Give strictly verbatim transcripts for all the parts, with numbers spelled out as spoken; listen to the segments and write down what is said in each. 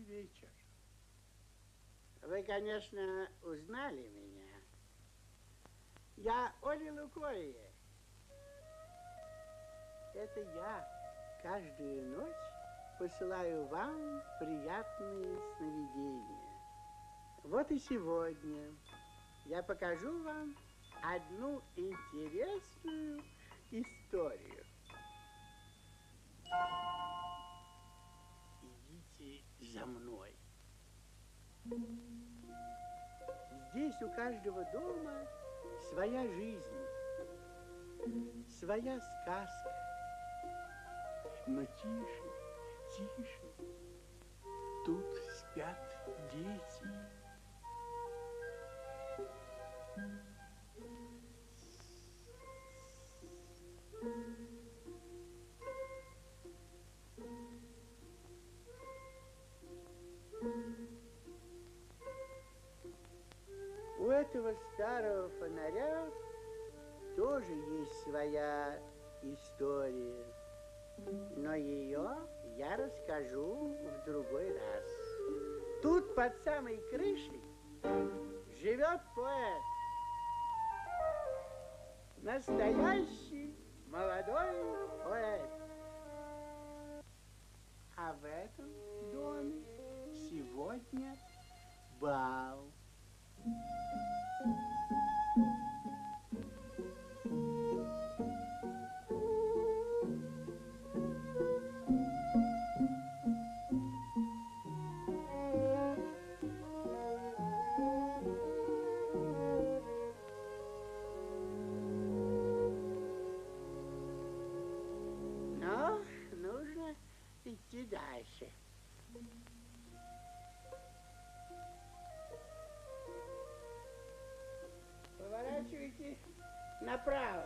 вечер. Вы, конечно, узнали меня. Я Оля Лукоя. Это я каждую ночь посылаю вам приятные сновидения. Вот и сегодня я покажу вам одну интересную историю. Идите за мной. Здесь у каждого дома своя жизнь, своя сказка. Но тише, тише, тут спят дети. У этого старого фонаря тоже есть своя история, но ее я расскажу в другой раз. Тут под самой крышей живет поэт, настоящий молодой поэт. А в этом доме сегодня бал. Но нужно идти дальше. Поворачивайте направо.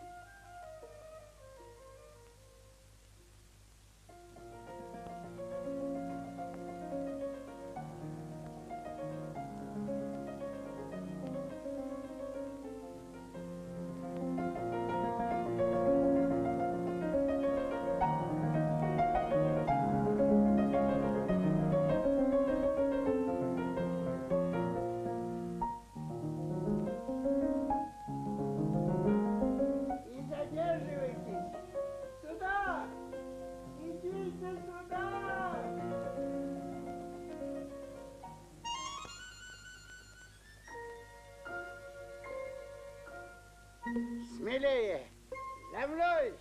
Смелее! За мной!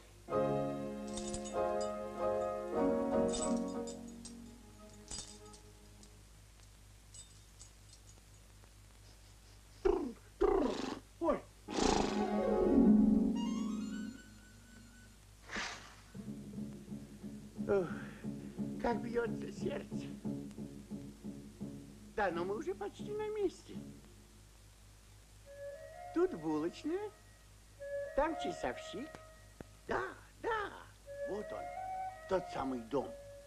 Ой! Ох, как бьется сердце. Да, но мы уже почти на месте. Тут булочная. Там часовщик. Да, да, вот он, тот самый дом.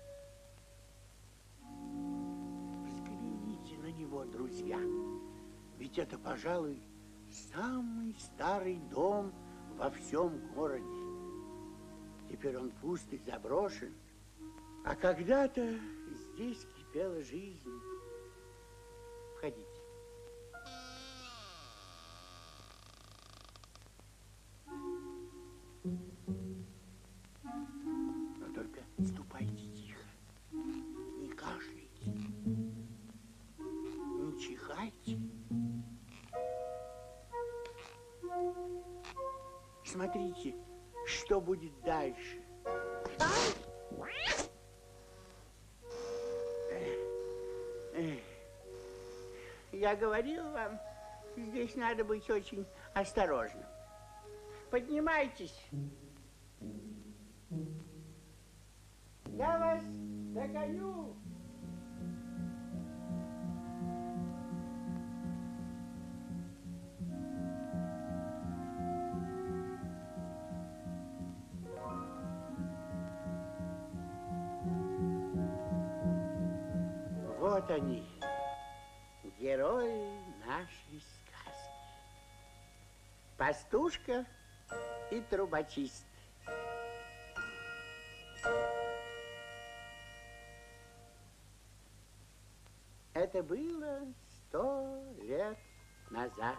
Взгляните на него, друзья. Ведь это, пожалуй, самый старый дом во всем городе. Теперь он пуст и заброшен. А когда-то здесь кипела жизнь. Входите. Но только ступайте тихо, не кашляйте, не чихайте. Смотрите, что будет дальше. Я говорил вам, здесь надо быть очень осторожным. Поднимайтесь. Я вас догоню. Вот они, герои нашей сказки. Пастушка и трубочист. Это было сто лет назад.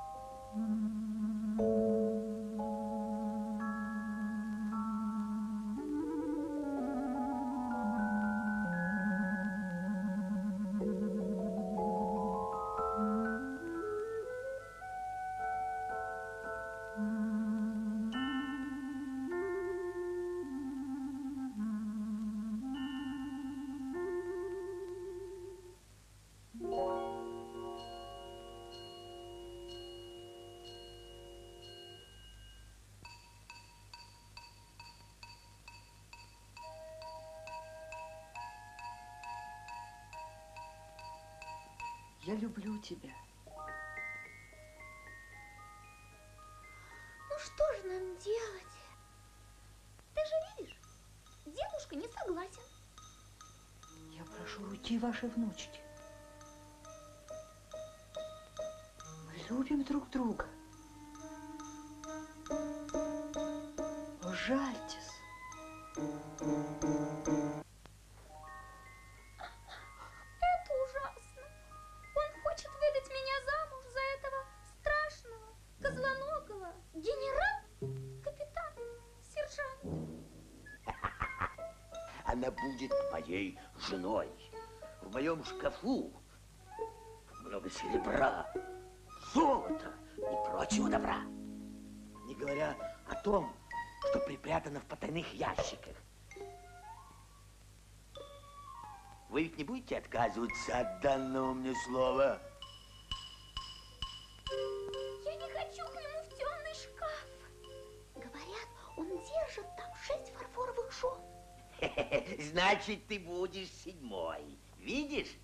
Я люблю тебя. Ну что же нам делать? Ты же видишь, дедушка не согласен. Я прошу уйти вашей внучки. Мы любим друг друга. Жальтесь. Это ужасно. Он хочет выдать меня замуж за этого страшного, козлоногого генерал-капитана, сержанта. Она будет моей женой. В моем шкафу много серебра, золота и прочего добра. Не говоря о том, что припрятано в потайных ящиках. Вы ведь не будете отказываться от данного мне слова? Я не хочу к нему в темный шкаф. Говорят, он держит там шесть фарфоровых жен. Значит, ты будешь седьмой. Видишь?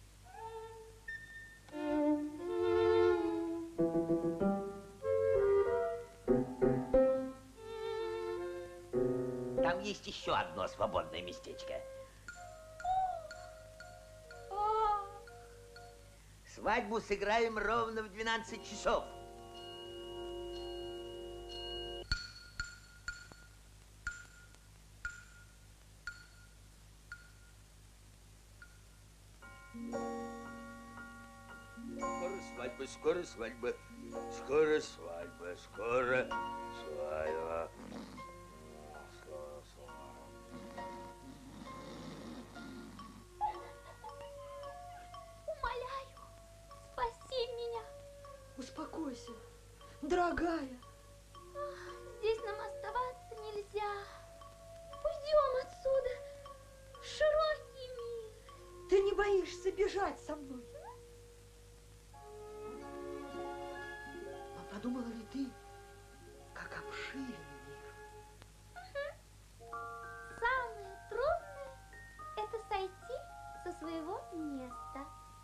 Там есть еще одно свободное местечко. Свадьбу сыграем ровно в двенадцать часов. Скоро свадьба, скоро свадьба, скоро свадьба, скоро свадьба. Скоро свадьба. Умоляю, спаси меня. Успокойся, дорогая. Здесь нам оставаться нельзя. Уйдем отсюда в широкий мир. Ты не боишься бежать со мной? Но подумала ли ты, как обширен мир? Самое трудное – это сойти со своего места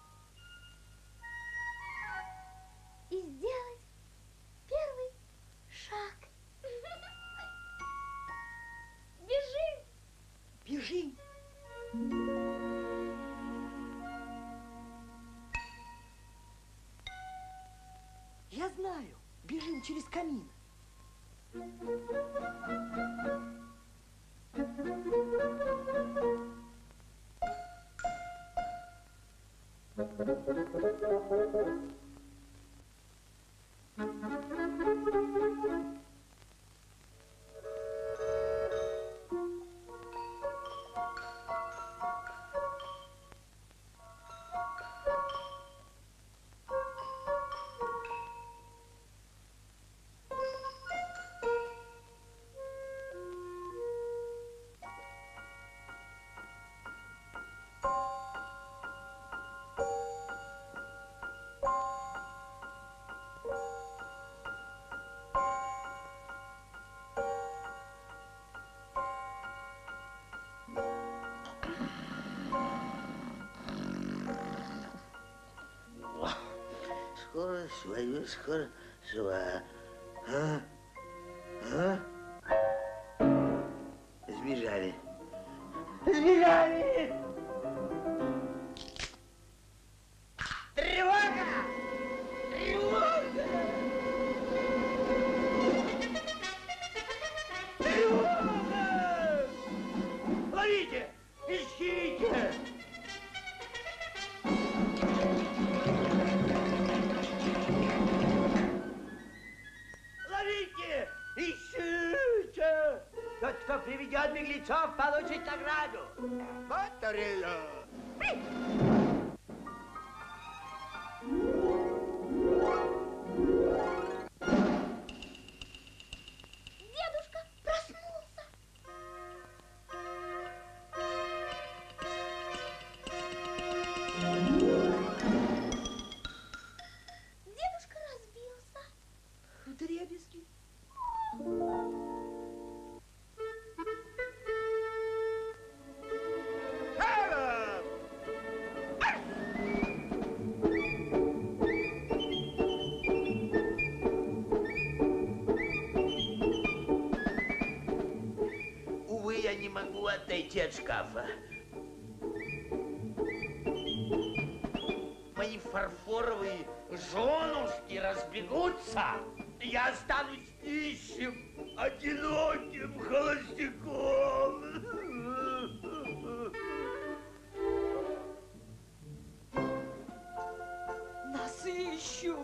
и сделать первый шаг. Бежим! Бежим! Я знаю, бежим через камин. Скоро свою, скоро свою. А? А? Сбежали. Сбежали! Тревога! Тревога! Тревога! Ловите! Ищите! уберегет беглецов, получит награду. Батарея. Дедушка проснулся. Дедушка разбился. Вдребезги. Увы, я не могу отойти от шкафа. Мои фарфоровые женушки разбегутся, и я останусь нищим, одиноким холостяком. Нас ищут.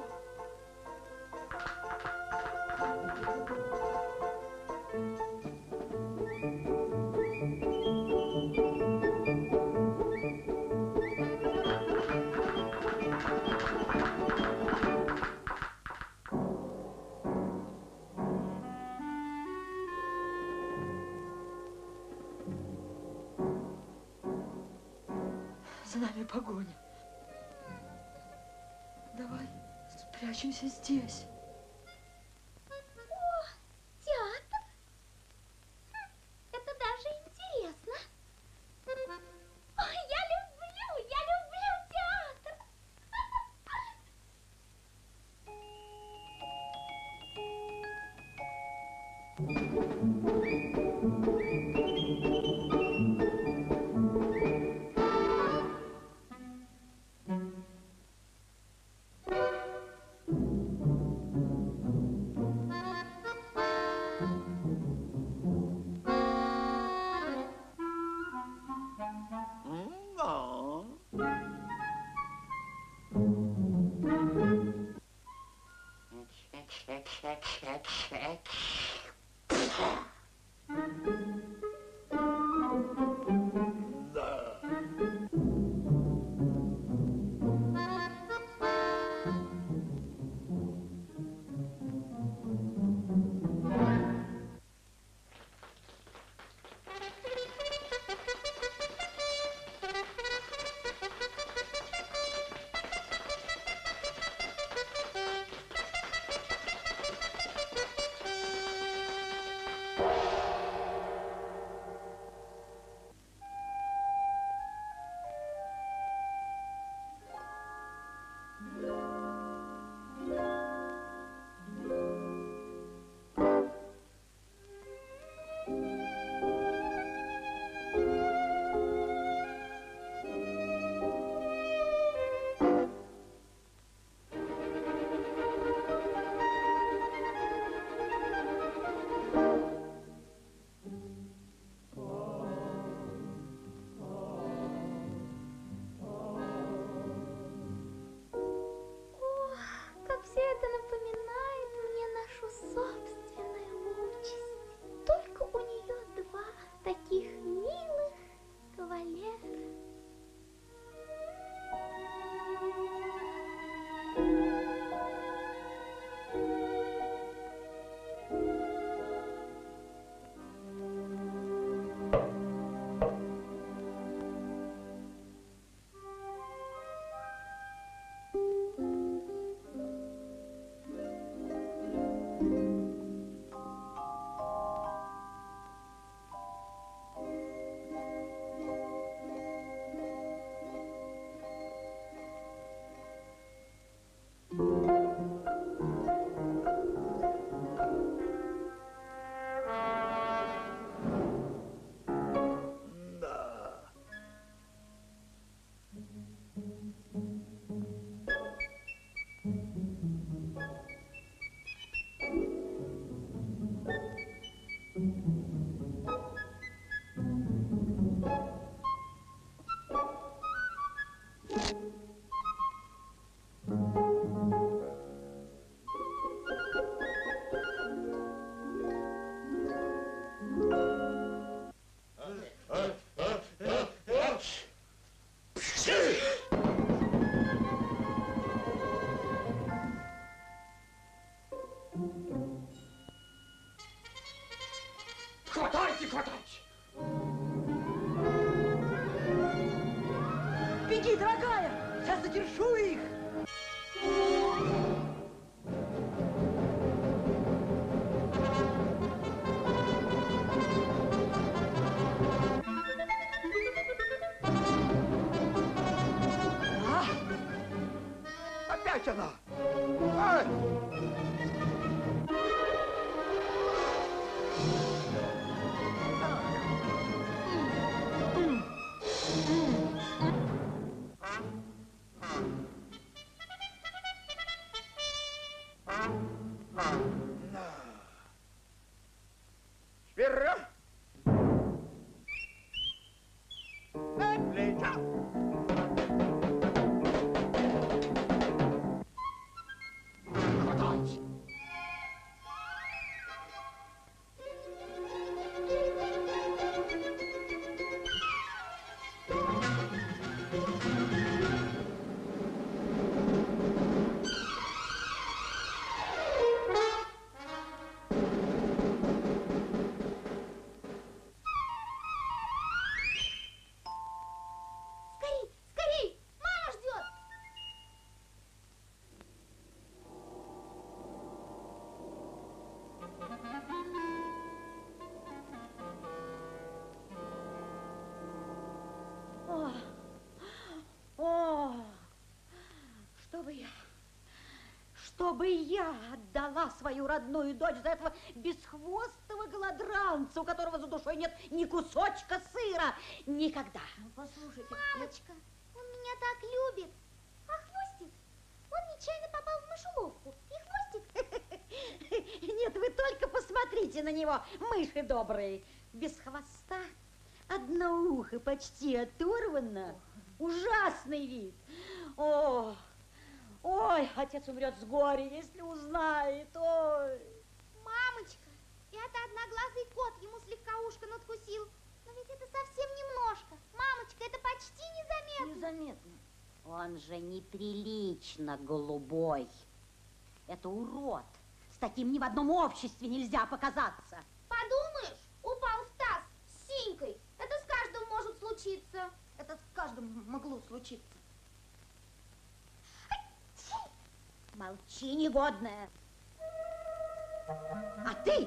За нами погоня. Давай спрячемся здесь. О, театр? Хм, это даже интересно. Ой, я люблю, я люблю театр. Я задержу их! А? Опять она! Ай! Вперед! Отлично! Хватать! Скорей, скорей! Мама ждет! О, о, чтобы я, чтобы я отдала свою родную дочь за этого бесхвостого голодранца, у которого за душой нет ни кусочка сыра, никогда. Ну, послушайте. Мамочка, он меня так любит. А хвостик? Он нечаянно попал в мышеловку. И хвостик? Нет, вы только посмотрите на него, мыши добрые, без хвоста. Одно ухо почти оторвано. Ужасный вид. О, ой, отец умрет с горя, если узнает. Ой. Мамочка, это одноглазый кот ему слегка ушко надкусил. Но ведь это совсем немножко. Мамочка, это почти незаметно. Незаметно. Он же неприлично голубой. Это урод. С таким ни в одном обществе нельзя показаться. Подумаешь, упал в таз с синькой. Это с каждым может случиться. Это с каждым могло случиться. Молчи, негодная. А ты?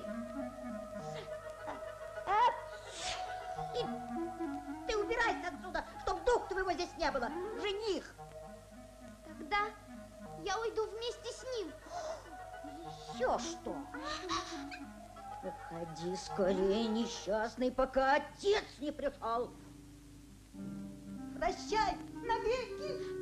И ты убирайся отсюда, чтоб дух твоего здесь не было. Жених. Тогда я уйду вместе с ним. Еще что? Уходи скорее, несчастный, пока отец не пришел. Прощай навеки.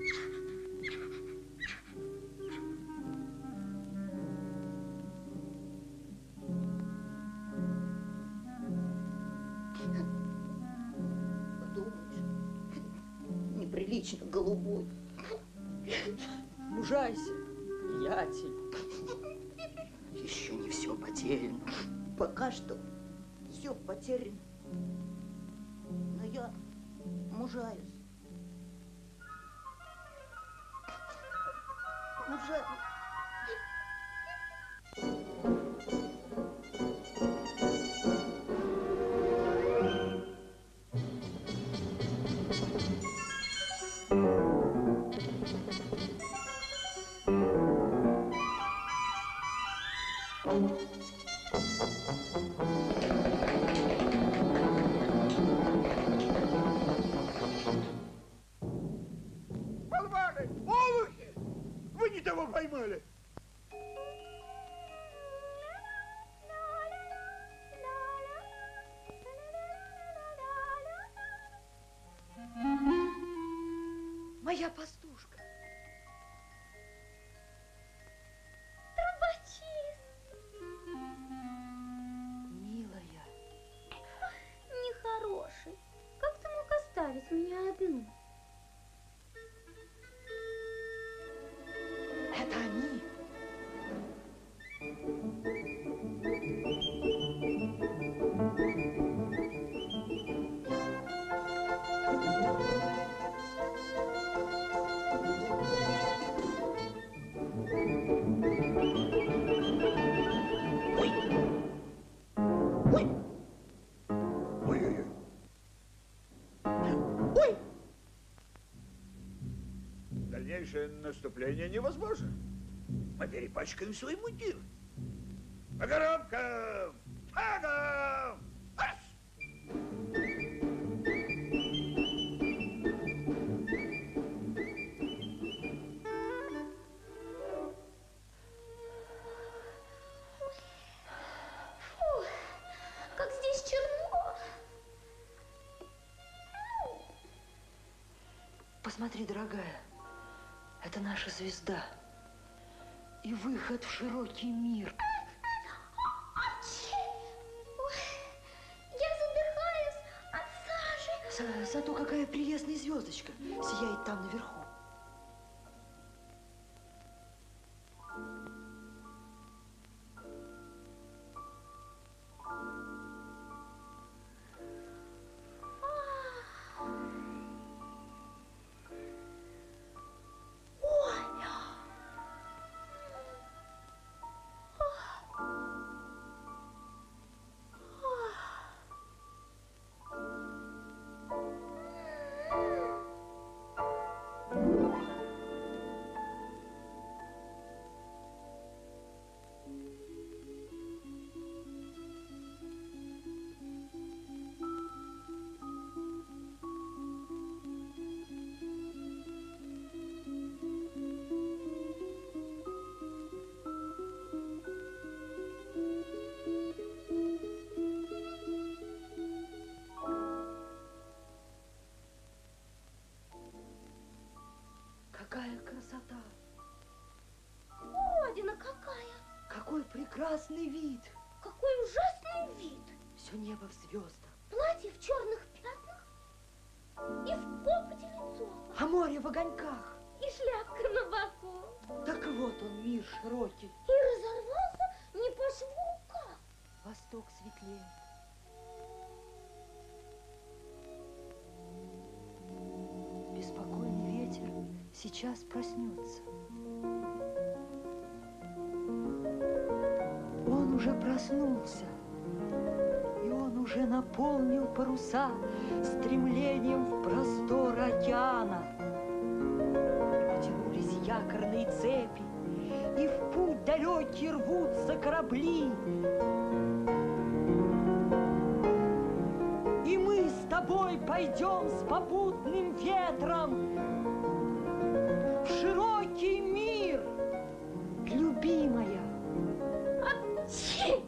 Подумаешь, неприлично голубой. Мужайся, приятель. Еще не все потеряно. Пока что все потеряно. Но я мужаюсь. Мужаюсь. Болваны! Олухи! Вы не того поймали! Моя пастушка. Милая. Нехороший. Как ты мог оставить меня одну? Это они. Ой-ой-ой! Ой! Дальнейшее наступление невозможно. Мы перепачкаем свой мундир. По коробкам! Шагом! Марш! Фу, как здесь черно. Посмотри, дорогая, это наша звезда и выход в широкий мир. Я задыхаюсь от сажи. За- Зато какая прелестная звездочка сияет там наверху. Какая красота! Родина какая! Какой прекрасный вид! Какой ужасный вид! Все небо в звездах. Платье в черных пятнах и в копоти лицо. А море в огоньках. И шляпка на боку. Так вот он, мир широкий. И разорвался не по шву как. Восток светлее. Беспокойный ветер сейчас проснется. Он уже проснулся, и он уже наполнил паруса стремлением в простор океана. Потянулись якорные цепи, и в путь далекий рвутся корабли. И мы с тобой пойдем с попутным ветром в широкий мир, любимая. Отчи!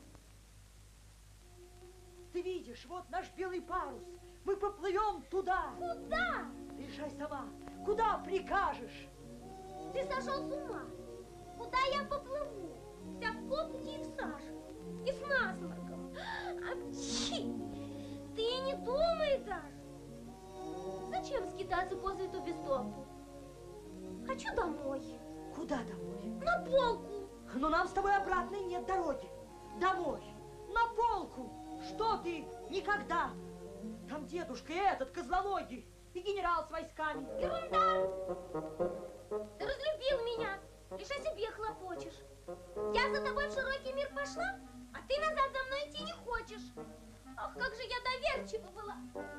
Ты видишь, вот наш белый парус. Мы поплывем туда. Куда? Решай сама, куда прикажешь? Ты сошел с ума. Куда я поплыву? Вся в копоти и в саже. И с насморком. Отчи! Ты и не думай даже. Зачем скитаться по свету без толку? Хочу домой. Куда домой? На полку. Но нам с тобой обратной нет дороги. Домой, на полку. Что ты? Никогда. Там дедушка и этот козлоногий, и генерал с войсками. Ерунда. Ты разлюбил меня. Лишь о себе хлопочешь. Я за тобой в широкий мир пошла, а ты назад за мной идти не хочешь. Ах, как же я доверчива была.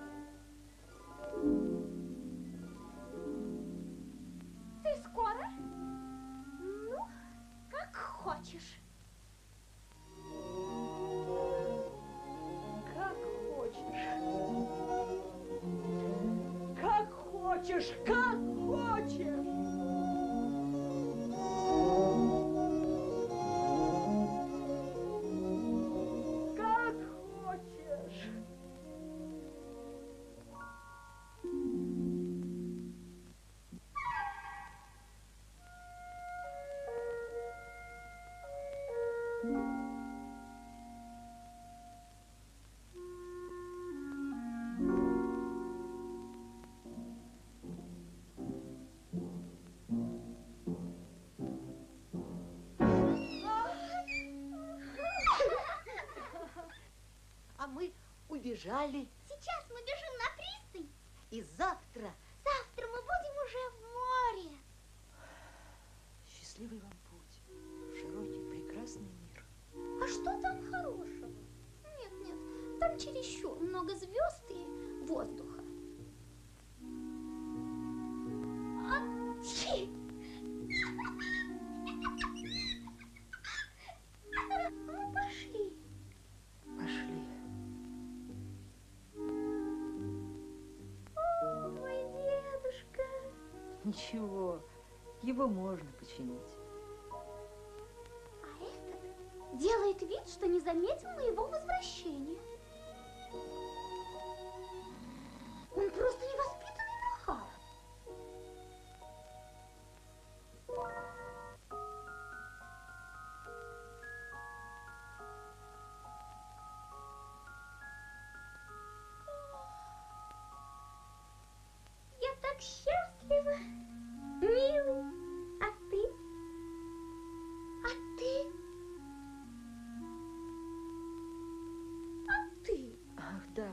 Ты скоро? Ну, как хочешь. Как хочешь. Как хочешь, как хочешь. Как хочешь. А мы убежали. Сейчас мы бежим на пристань. И завтра Завтра мы будем уже в море. Счастливый вам путь в широкий прекрасный мир. А что там хорошего? Нет, нет, там чересчур много звезд и воздуха. Отчи! Ничего, его можно починить. А этот делает вид, что не заметил моего возвращения. Он просто невоспитанный нахал. Я так счастлива, милый. А ты? А ты? А ты? Ах, да.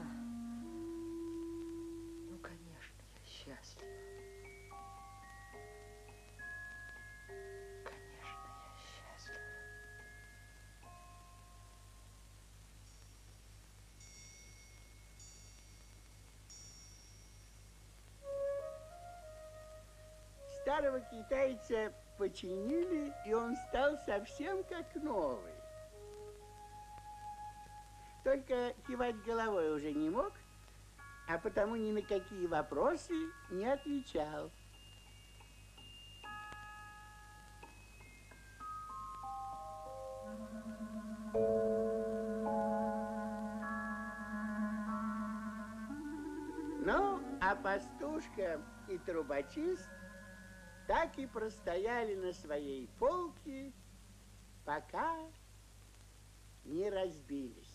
Ну, конечно, я счастлива. Конечно, я счастлива. Старого китайца починили, и он стал совсем как новый. Только кивать головой уже не мог, а потому ни на какие вопросы не отвечал. Ну, а пастушка и трубочист так и простояли на своей полке, пока не разбились.